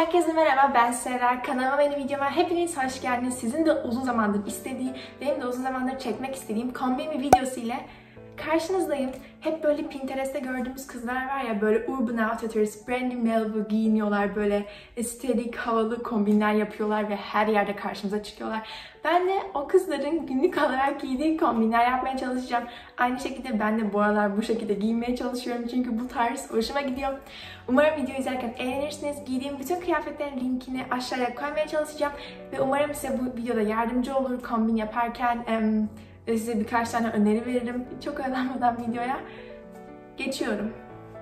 Herkese merhaba, ben Serra. Kanalıma ve videoma hepiniz hoş geldiniz. Sizin de uzun zamandır istediği, benim de uzun zamandır çekmek istediğim kombin bir videosu ile karşınızdayım. Hep böyle Pinterest'te gördüğümüz kızlar var ya, böyle urban outfitters, Brandy Melville giyiniyorlar, böyle estetik, havalı kombinler yapıyorlar ve her yerde karşımıza çıkıyorlar. Ben de o kızların günlük olarak giydiği kombinler yapmaya çalışacağım. Aynı şekilde ben de bu aralar bu şekilde giyinmeye çalışıyorum çünkü bu tarz hoşuma gidiyor. Umarım video izlerken eğlenirsiniz. Giydiğim bütün kıyafetlerin linkini aşağıya koymaya çalışacağım. Ve umarım size bu videoda yardımcı olur kombin yaparken. Size birkaç tane öneri veririm. Çok oyalanmadan videoya geçiyorum.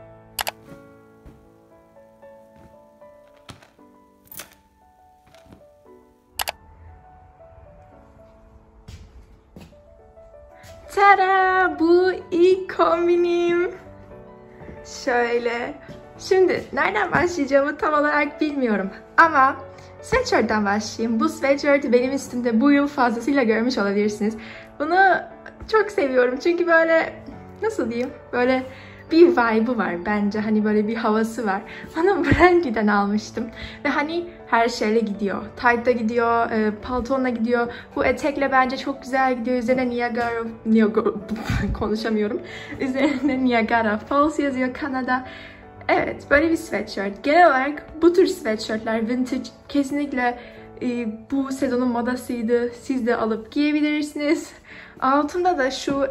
Tada! Bu ilk kombinim. Şöyle. Şimdi nereden başlayacağımı tam olarak bilmiyorum. Ama sweatshirt'ten başlayayım. Bu sweatshirt benim üstümde bu yıl fazlasıyla görmüş olabilirsiniz. Bunu çok seviyorum çünkü böyle, nasıl diyeyim, böyle bir vibe'ı var bence, hani böyle bir havası var. Onu Brandy'den almıştım ve hani her şeyle gidiyor. Tight'la gidiyor, paltonla gidiyor. Bu etekle bence çok güzel gidiyor. Üzerine Niagara konuşamıyorum. Üzerine Niagara Falls yazıyor, Kanada. Evet, böyle bir sweatshirt. Genel olarak bu tür sweatshirtler vintage, kesinlikle bu sezonun modasıydı. Siz de alıp giyebilirsiniz. Altında da şu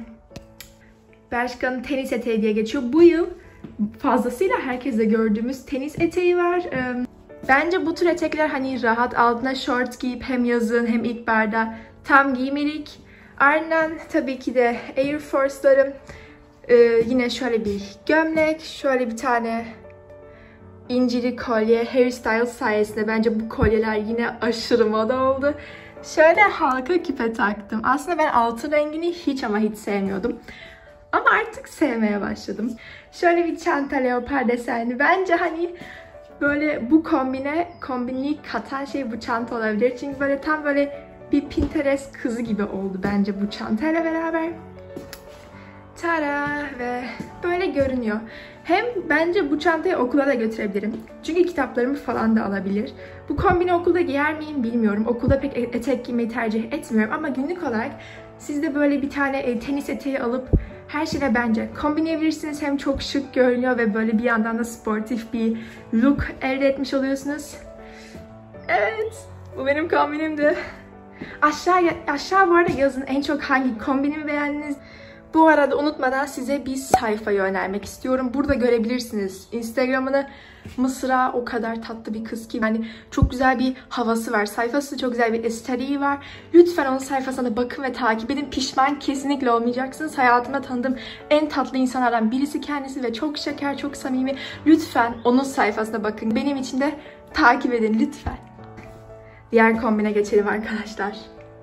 Bershka'nın tenis eteği diye geçiyor. Bu yıl fazlasıyla herkeste gördüğümüz tenis eteği var. Bence bu tür etekler hani rahat, altına short giyip hem yazın hem ilkbaharda tam giymelik. Ardından tabii ki de Air Force'larım. Yine şöyle bir gömlek, şöyle bir tane incili kolye. Harry Styles sayesinde bence bu kolyeler yine aşırı moda oldu. Şöyle halka küpe taktım. Aslında ben altın rengini hiç ama hiç sevmiyordum. Ama artık sevmeye başladım. Şöyle bir çanta, leopar desenli. Bence hani böyle bu kombinliği katan şey bu çanta olabilir. Çünkü böyle tam böyle bir Pinterest kızı gibi oldu bence bu çantayla beraber. Tada! Ve böyle görünüyor. Hem bence bu çantayı okula da götürebilirim. Çünkü kitaplarımı falan da alabilir. Bu kombini okulda giyer miyim bilmiyorum. Okulda pek etek giymeyi tercih etmiyorum. Ama günlük olarak siz de böyle bir tane tenis eteği alıp her şeyle bence kombinleyebilirsiniz. Hem çok şık görünüyor ve böyle bir yandan da sportif bir look elde etmiş oluyorsunuz. Evet, bu benim kombinimdi. Aşağı bu arada yazın en çok hangi kombinimi beğendiniz? Bu arada unutmadan size bir sayfayı önermek istiyorum. Burada görebilirsiniz Instagram'ını. Mısra o kadar tatlı bir kız ki, yani çok güzel bir havası var. Sayfası çok güzel bir estetiği var. Lütfen onun sayfasına bakın ve takip edin. Pişman kesinlikle olmayacaksınız. Hayatımda tanıdığım en tatlı insanlardan birisi kendisi ve çok şeker, çok samimi. Lütfen onun sayfasına bakın. Benim için de takip edin lütfen. Diğer kombine geçelim arkadaşlar.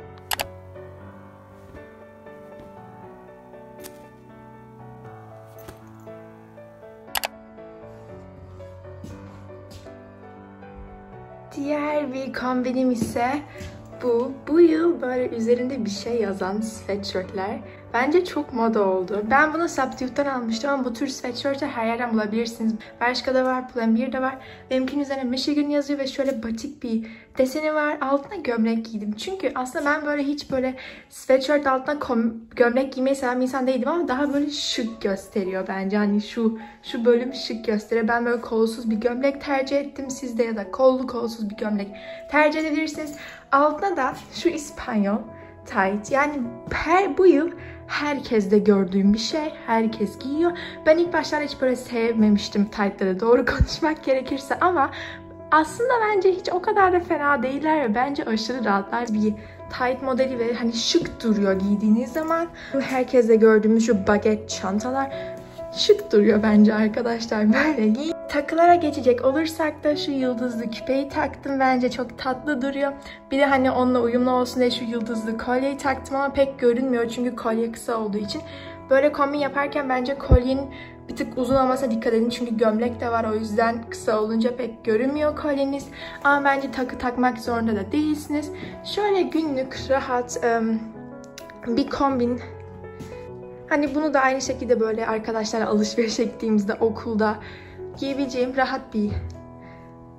Diğer bir kombinim ise bu yıl böyle üzerinde bir şey yazan sweatshirtler. Bence çok moda oldu. Ben bunu Substitute'dan almıştım ama bu tür sweatshirt'ı her yerden bulabilirsiniz. Bershka'da var, Pull&Bear'da var. Benimkinin üzerine Michigan yazıyor ve şöyle batik bir deseni var. Altına gömlek giydim. Çünkü aslında ben böyle hiç böyle sweatshirt altına gömlek giymeyi seven bir insan değildim ama daha böyle şık gösteriyor bence. Hani şu bölüm şık gösteriyor. Ben böyle kolsuz bir gömlek tercih ettim. Siz de ya da kollu kolsuz bir gömlek tercih edebilirsiniz. Altına da şu İspanyol tight. Yani bu yıl herkeste gördüğüm bir şey. Herkes giyiyor. Ben ilk başlarda hiç böyle sevmemiştim tight'ları, doğru konuşmak gerekirse, ama aslında bence hiç o kadar da fena değiller ve bence aşırı rahatlar. Bir tight modeli ve hani şık duruyor giydiğiniz zaman. Herkeste gördüğümüz şu baget çantalar şık duruyor bence arkadaşlar, böyle giyin. Takılara geçecek olursak da şu yıldızlı küpeyi taktım. Bence çok tatlı duruyor. Bir de hani onunla uyumlu olsun diye şu yıldızlı kolyeyi taktım ama pek görünmüyor çünkü kolye kısa olduğu için. Böyle kombin yaparken bence kolyenin bir tık uzun olmasına dikkat edin çünkü gömlek de var, o yüzden kısa olunca pek görünmüyor kolyeniz. Ama bence takı takmak zorunda da değilsiniz. Şöyle günlük rahat bir kombin. Hani bunu da aynı şekilde böyle arkadaşlarla alışverişe gittiğimizde, okulda giyebileceğim rahat bir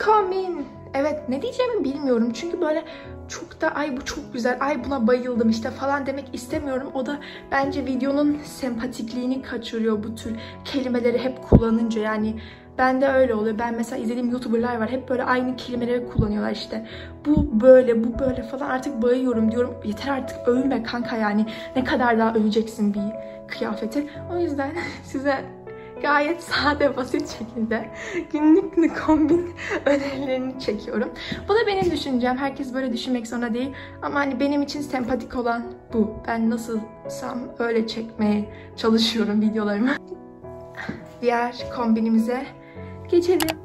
kombin. Evet, ne diyeceğimi bilmiyorum. Çünkü böyle çok da ay bu çok güzel, ay buna bayıldım işte falan demek istemiyorum. O da bence videonun sempatikliğini kaçırıyor bu tür kelimeleri hep kullanınca. Yani bende öyle oluyor. Ben mesela izlediğim YouTuber'lar var. Hep böyle aynı kelimeleri kullanıyorlar işte. Bu böyle, bu böyle falan. Artık bayıyorum diyorum. Yeter artık, övme kanka yani. Ne kadar daha öveceksin bir kıyafeti. O yüzden size gayet sade, basit şekilde günlük kombin önerilerini çekiyorum. Bu da benim düşüncem. Herkes böyle düşünmek zorunda değil. Ama hani benim için sempatik olan bu. Ben nasılsam öyle çekmeye çalışıyorum videolarımı. Diğer kombinimize geçelim.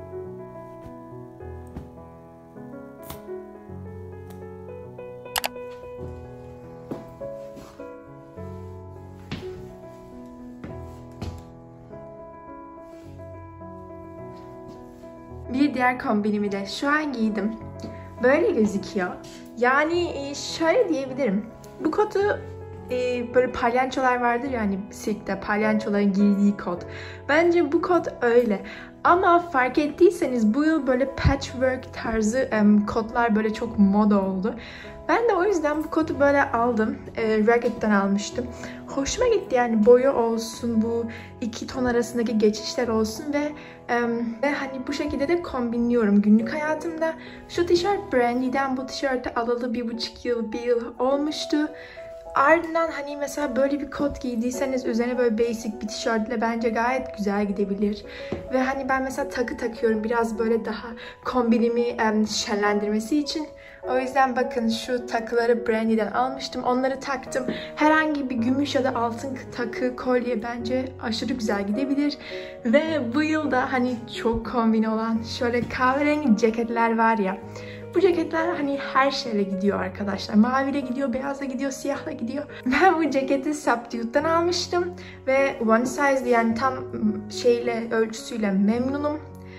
Bir diğer kombinimi de şu an giydim. Böyle gözüküyor. Yani şöyle diyebilirim. Bu kotu böyle palyaçolar vardır ya hani sirkte palyaçoların giydiği kot. Bence bu kot öyle. Ama fark ettiyseniz bu yıl böyle patchwork tarzı kotlar böyle çok moda oldu. Ben de o yüzden bu kotu böyle aldım. Ragged'den almıştım. Hoşuma gitti yani, boyu olsun, bu iki ton arasındaki geçişler olsun ve hani bu şekilde de kombinliyorum günlük hayatımda. Şu tişört Brandy'den, bu tişörtü alalı 1,5 yıl, 1 yıl olmuştu. Ardından hani mesela böyle bir kot giydiyseniz üzerine böyle basic bir tişörtle bence gayet güzel gidebilir. Ve hani ben mesela takı takıyorum biraz böyle daha kombinimi şenlendirmesi için. O yüzden bakın şu takıları Brandy'den almıştım. Onları taktım. Herhangi bir gümüş ya da altın takı, kolye bence aşırı güzel gidebilir. Ve bu yılda hani çok kombin olan şöyle kahverengi ceketler var ya. Bu ceketler hani her şeyle gidiyor arkadaşlar. Maviyle gidiyor, beyazla gidiyor, siyahla gidiyor. Ben bu ceketi Subdued'dan almıştım. Ve one size yani tam şeyle, ölçüsüyle memnunum.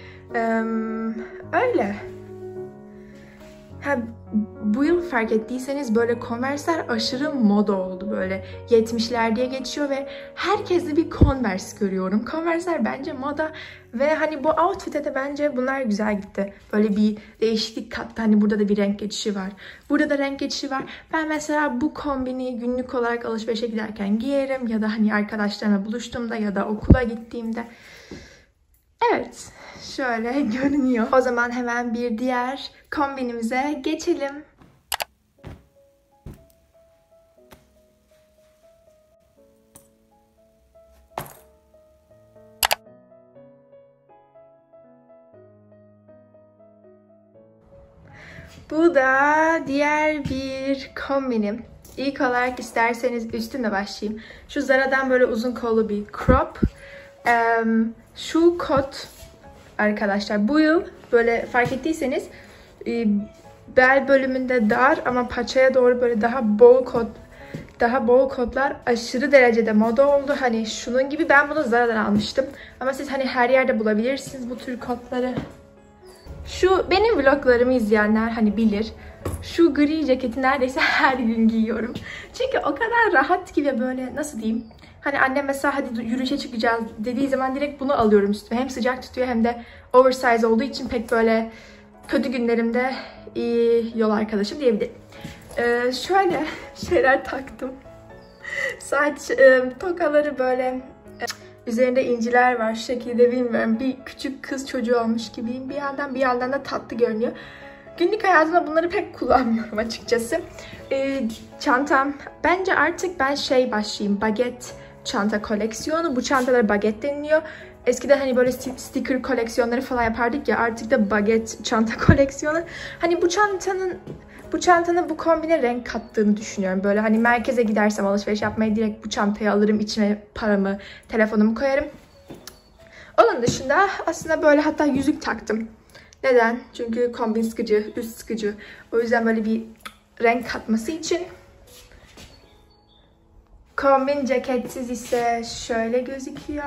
Öyle. Ha, bu yıl fark ettiyseniz böyle Converse'ler aşırı moda oldu böyle. 70'ler diye geçiyor ve herkeste bir Converse görüyorum. Converse'ler bence moda ve hani bu outfit'e de bence bunlar güzel gitti. Böyle bir değişiklik kattı. Hani burada da bir renk geçişi var. Burada da renk geçişi var. Ben mesela bu kombini günlük olarak alışverişe giderken giyerim ya da hani arkadaşlarımla buluştuğumda ya da okula gittiğimde. Evet, şöyle görünüyor. O zaman hemen bir diğer kombinimize geçelim. Bu da diğer bir kombinim. İlk olarak isterseniz üstümle başlayayım. Şu Zara'dan böyle uzun kollu bir crop. Şu kot arkadaşlar bu yıl böyle fark ettiyseniz bel bölümünde dar ama paçaya doğru böyle daha bol kotlar aşırı derecede moda oldu. Hani şunun gibi, ben bunu Zara'dan almıştım. Ama siz hani her yerde bulabilirsiniz bu tür kotları. Şu benim vloglarımı izleyenler hani bilir. Şu gri ceketi neredeyse her gün giyiyorum. Çünkü o kadar rahat ki ve böyle nasıl diyeyim. Hani annem mesela hadi yürüyüşe çıkacağız dediği zaman direkt bunu alıyorum üstüme. Hem sıcak tutuyor hem de oversize olduğu için pek böyle kötü günlerimde iyi yol arkadaşım diyebilirim. Şöyle şeyler taktım. Saç tokaları böyle üzerinde inciler var şu şekilde, bilmiyorum. Bir küçük kız çocuğu olmuş gibiyim. Bir yandan da tatlı görünüyor. Günlük hayatımda bunları pek kullanmıyorum açıkçası. Çantam. Bence artık ben başlayayım. Baget çanta koleksiyonu. Bu çantalara baget deniliyor. Eskiden hani böyle sticker koleksiyonları falan yapardık ya. Artık da baget çanta koleksiyonu. Hani bu çantanın bu kombine renk kattığını düşünüyorum. Böyle hani merkeze gidersem alışveriş yapmaya direkt bu çantayı alırım. İçine paramı, telefonumu koyarım. Onun dışında aslında böyle hatta yüzük taktım. Neden? Çünkü kombin sıkıcı, üst sıkıcı. O yüzden böyle bir renk katması için. Kombin ceketsiz ise şöyle gözüküyor.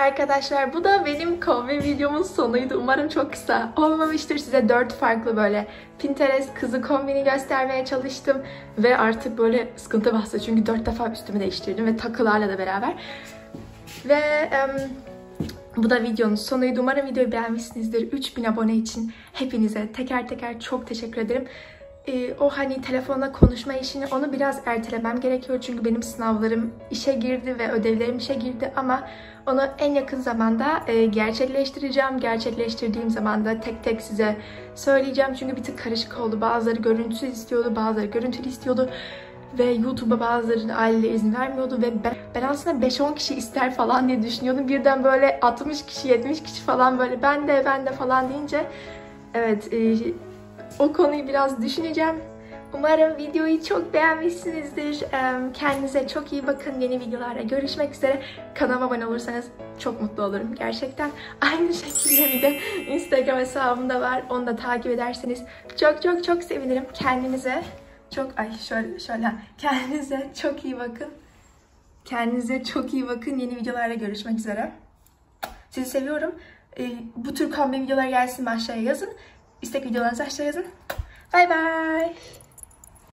Arkadaşlar bu da benim kombin videomun sonuydu. Umarım çok kısa olmamıştır. Size 4 farklı böyle Pinterest kızı kombini göstermeye çalıştım. Ve artık böyle sıkıntı bastı. Çünkü 4 defa üstümü değiştirdim ve takılarla da beraber. Ve bu da videonun sonuydu. Umarım videoyu beğenmişsinizdir. 3000 abone için hepinize teker teker çok teşekkür ederim. O hani telefonla konuşma işini onu biraz ertelemem gerekiyor. Çünkü benim sınavlarım işe girdi ve ödevlerim işe girdi. Ama onu en yakın zamanda gerçekleştireceğim. Gerçekleştirdiğim zaman da tek tek size söyleyeceğim. Çünkü bir tık karışık oldu. Bazıları görüntüsüz istiyordu, bazıları görüntülü istiyordu. Ve YouTube'a bazılarının aileleri izin vermiyordu ve ben aslında 5-10 kişi ister falan diye düşünüyordum. Birden böyle 60 kişi, 70 kişi falan böyle ben de falan deyince evet o konuyu biraz düşüneceğim. Umarım videoyu çok beğenmişsinizdir. Kendinize çok iyi bakın. Yeni videolarla görüşmek üzere. Kanalıma abone olursanız çok mutlu olurum gerçekten. Aynı şekilde bir de Instagram hesabım da var. Onu da takip ederseniz çok sevinirim. Kendinize şöyle kendinize çok iyi bakın. Kendinize çok iyi bakın. Yeni videolarla görüşmek üzere. Sizi seviyorum. Bu tür kombin videolar gelsin, aşağıya yazın. İstek videolarınızı aşağıya yazın. Bye bye.